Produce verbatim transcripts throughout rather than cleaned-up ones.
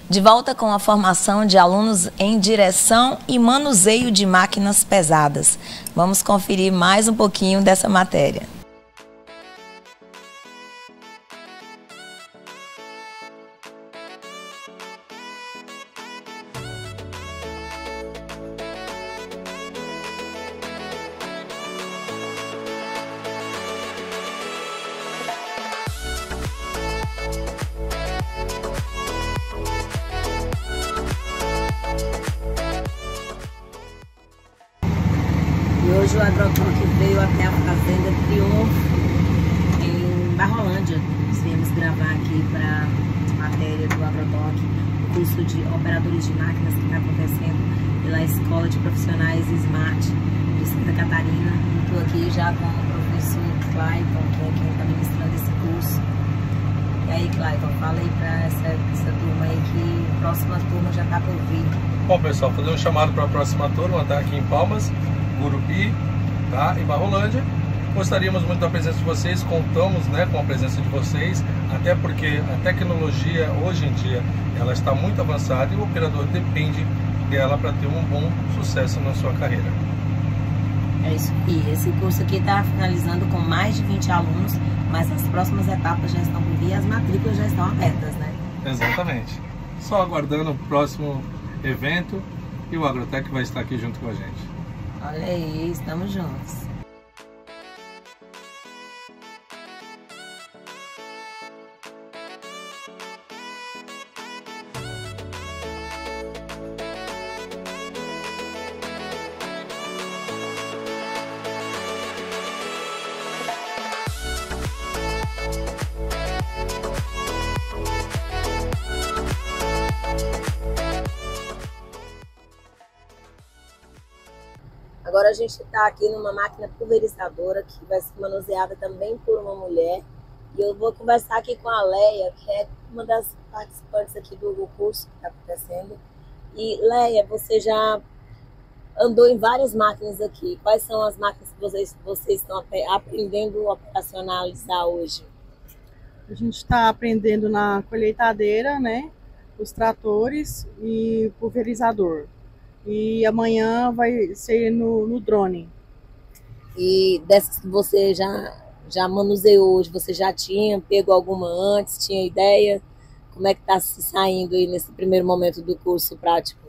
De volta com a formação de alunos em direção e manuseio de máquinas pesadas. Vamos conferir mais um pouquinho dessa matéria. E hoje o Agrotoque veio até a Fazenda Triunfo, em Barrolândia. Nós viemos gravar aqui para a matéria do Agrotoque, o curso de operadores de máquinas que está acontecendo pela Escola de Profissionais Smart de Santa Catarina. Estou aqui já com o professor Clayton, que é quem está ministrando esse curso. E aí, Clayton, fala aí para essa, essa turma aí que a próxima turma já está por vir. Bom, pessoal, fazer um chamado para a próxima turma, tá aqui em Palmas, Gurupi, tá? Em Barrolândia. Gostaríamos muito da presença de vocês, contamos, né, com a presença de vocês, até porque a tecnologia hoje em dia ela está muito avançada e o operador depende dela para ter um bom sucesso na sua carreira. É isso. E esse curso aqui está finalizando com mais de vinte alunos, mas as próximas etapas já estão por vir e as matrículas já estão abertas, né? Exatamente. Só aguardando o próximo evento e o Agrotech vai estar aqui junto com a gente. Olha aí, estamos juntos. Agora a gente está aqui numa máquina pulverizadora que vai ser manuseada também por uma mulher. E eu vou conversar aqui com a Leia, que é uma das participantes aqui do curso que está acontecendo. E Leia, você já andou em várias máquinas aqui. Quais são as máquinas que vocês, vocês estão aprendendo a operacionalizar hoje? A gente está aprendendo na colheitadeira, né? Os tratores e pulverizador. E amanhã vai ser no, no drone. E dessas que você já, já manuseou hoje, você já tinha pego alguma antes, tinha ideia? Como é que está se saindo aí nesse primeiro momento do curso prático?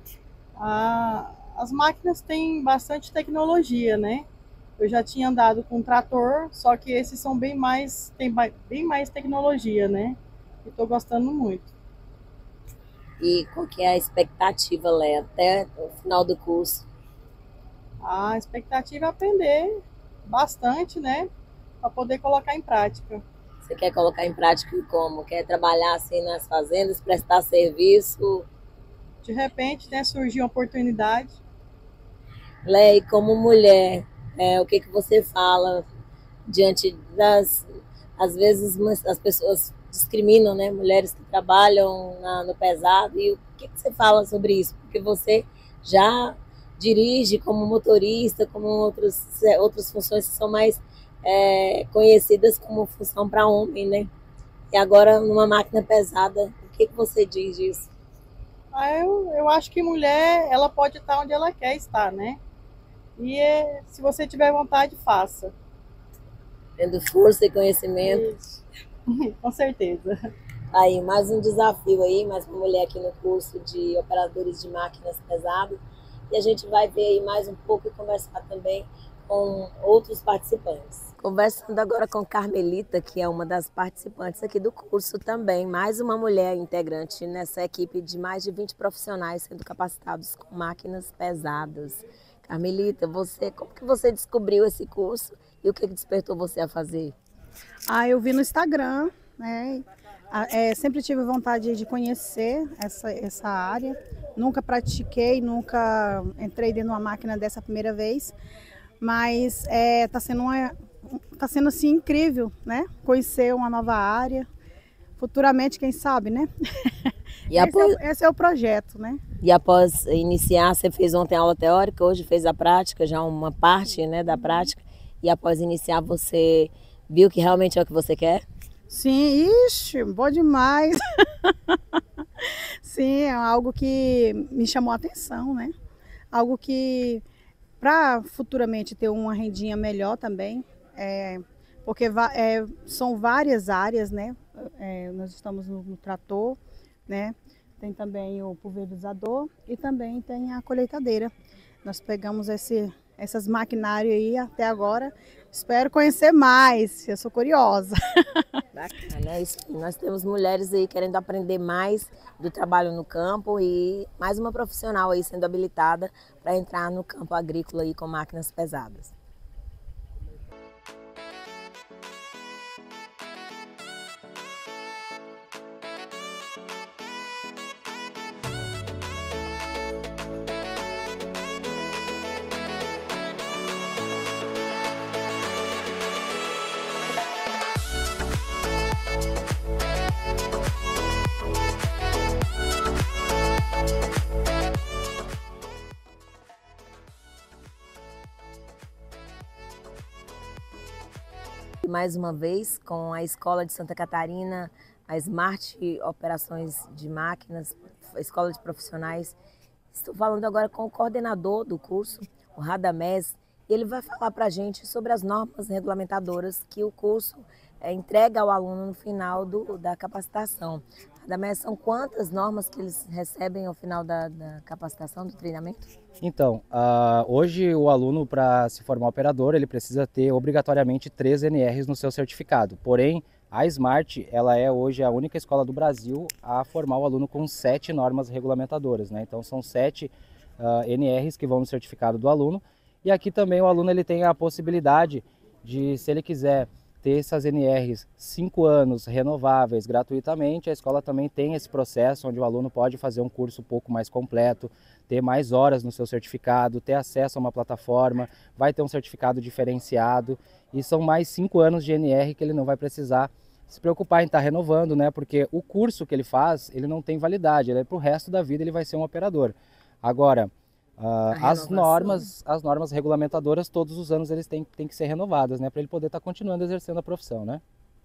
Ah, as máquinas têm bastante tecnologia, né? Eu já tinha andado com trator, só que esses são bem mais, tem bem mais tecnologia, né? E estou gostando muito. E qual que é a expectativa, Leia, até o final do curso? A expectativa é aprender bastante, né? Para poder colocar em prática. Você quer colocar em prática como? Quer trabalhar assim nas fazendas, prestar serviço? De repente, né, surgiu uma oportunidade. Leia, como mulher, é, o que, que você fala diante das... Às vezes as pessoas discriminam, né, mulheres que trabalham na, no pesado, e o que, que você fala sobre isso? Porque você já dirige como motorista, como outros, outras funções que são mais é, conhecidas como função para homem, né? E agora numa máquina pesada, o que, que você diz disso? Ah, eu, eu acho que mulher, ela pode estar onde ela quer estar, né? E é, se você tiver vontade, faça. Tendo força e conhecimento. Isso. Com certeza. Aí, mais um desafio aí, mais uma mulher aqui no curso de operadores de máquinas pesadas. E a gente vai ver aí mais um pouco e conversar também com outros participantes. Conversando agora com Carmelita, que é uma das participantes aqui do curso também. Mais uma mulher integrante nessa equipe de mais de vinte profissionais sendo capacitados com máquinas pesadas. Carmelita, você, como que você descobriu esse curso e o que despertou você a fazer? Ah, eu vi no Instagram, né? É, sempre tive vontade de conhecer essa, essa área. Nunca pratiquei, nunca entrei dentro de uma máquina dessa primeira vez. Mas é, tá sendo uma, tá sendo assim incrível, né? Conhecer uma nova área. Futuramente, quem sabe, né? E esse, após... é, esse é o projeto, né? E após iniciar, você fez ontem aula teórica, hoje fez a prática, já uma parte, né, da prática. E após iniciar, você viu que realmente é o que você quer? Sim, ixi, bom demais. sim, é algo que me chamou a atenção, né? Algo que, para futuramente ter uma rendinha melhor também, é, porque é, são várias áreas, né? É, nós estamos no, no trator, né? Tem também o pulverizador e também tem a colheitadeira. Nós pegamos esse, essas maquinários aí até agora. Espero conhecer mais, eu sou curiosa. Bacana, é isso. Nós temos mulheres aí querendo aprender mais do trabalho no campo e mais uma profissional aí sendo habilitada para entrar no campo agrícola aí com máquinas pesadas. Mais uma vez com a Escola de Santa Catarina, a Smart Operações de Máquinas, a Escola de Profissionais. Estou falando agora com o coordenador do curso, o Radamés, e ele vai falar para a gente sobre as normas regulamentadoras que o curso é, entrega ao aluno no final do, da capacitação. Radamés, são quantas normas que eles recebem ao final da, da capacitação, do treinamento? Então, uh, hoje o aluno, para se formar operador, ele precisa ter obrigatoriamente três N Rs no seu certificado. Porém, a Smart, ela é hoje a única escola do Brasil a formar o aluno com sete normas regulamentadoras, né? Então, são sete uh, N Rs que vão no certificado do aluno. E aqui também o aluno ele tem a possibilidade de, se ele quiser ter essas N Rs cinco anos renováveis gratuitamente, a escola também tem esse processo onde o aluno pode fazer um curso um pouco mais completo, ter mais horas no seu certificado, ter acesso a uma plataforma, vai ter um certificado diferenciado e são mais cinco anos de N R que ele não vai precisar se preocupar em estar renovando, né? Porque o curso que ele faz, ele não tem validade, ele é para o resto da vida, ele vai ser um operador. Agora, Uh, as normas, as normas regulamentadoras, todos os anos eles têm, têm que ser renovadas, né, para ele poder estar tá continuando exercendo a profissão, né?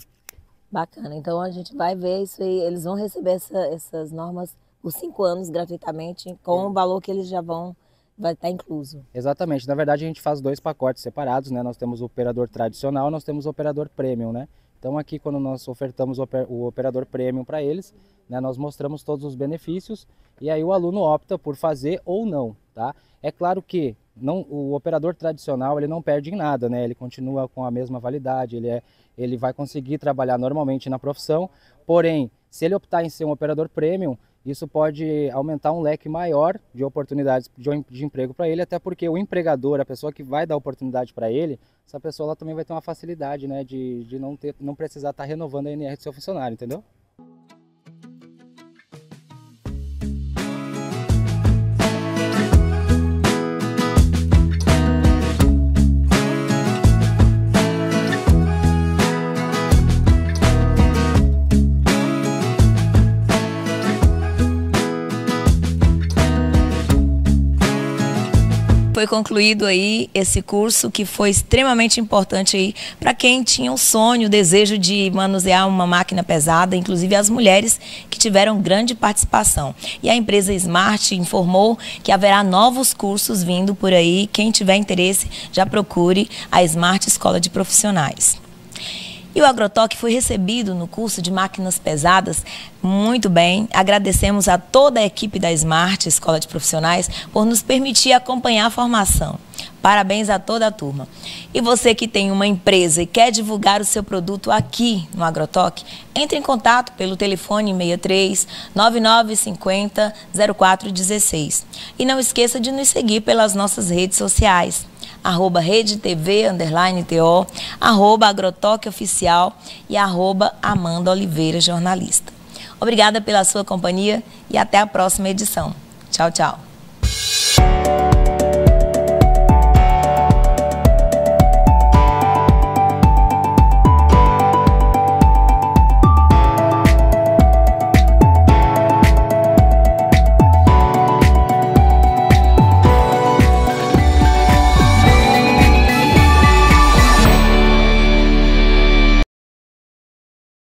Bacana, então a gente vai ver isso aí, eles vão receber essa, essas normas por cinco anos gratuitamente, com o valor que eles já vão, vai estar incluso. Exatamente, na verdade a gente faz dois pacotes separados, né, nós temos o operador tradicional, nós temos o operador premium, né? Então aqui quando nós ofertamos o operador premium para eles, né, nós mostramos todos os benefícios e aí o aluno opta por fazer ou não, tá? É claro que não, o operador tradicional ele não perde em nada, né? Ele continua com a mesma validade, ele, é, ele vai conseguir trabalhar normalmente na profissão, porém, se ele optar em ser um operador premium, isso pode aumentar um leque maior de oportunidades de, de emprego para ele, até porque o empregador, a pessoa que vai dar oportunidade para ele, essa pessoa ela também vai ter uma facilidade, né, de, de não, ter, não precisar estar renovando a N R do seu funcionário, entendeu? Foi concluído aí esse curso que foi extremamente importante aí para quem tinha o sonho, o desejo de manusear uma máquina pesada, inclusive as mulheres que tiveram grande participação. E a empresa Smart informou que haverá novos cursos vindo por aí. Quem tiver interesse, já procure a Smart Escola de Profissionais. E o Agrotoque foi recebido no curso de máquinas pesadas muito bem. Agradecemos a toda a equipe da Smart Escola de Profissionais por nos permitir acompanhar a formação. Parabéns a toda a turma. E você que tem uma empresa e quer divulgar o seu produto aqui no Agrotoque, entre em contato pelo telefone seis três nove nove cinco zero zero quatro um seis. E não esqueça de nos seguir pelas nossas redes sociais. Arroba Rede T V, underline T O, arroba Agrotoque Oficial e arroba Amanda Oliveira, jornalista. Obrigada pela sua companhia e até a próxima edição. Tchau, tchau.